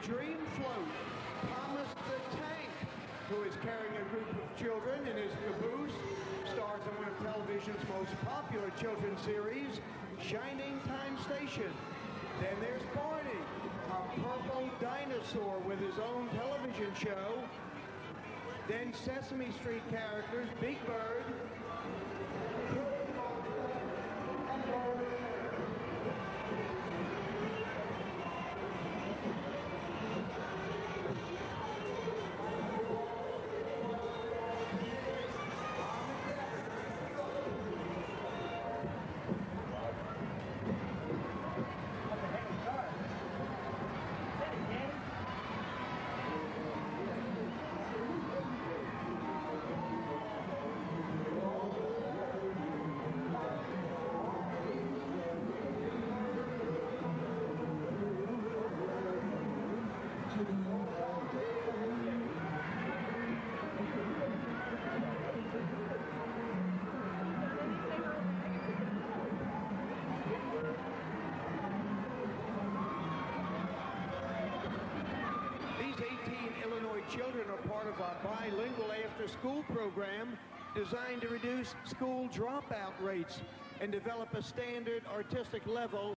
Dream Float, Thomas the Tank, who is carrying a group of children in his caboose, stars in one of television's most popular children's series, Shining Time Station. Then there's Barney, a purple dinosaur with his own television show. Then Sesame Street characters, Big Bird, children are part of our bilingual after-school program designed to reduce school dropout rates and develop a standard artistic level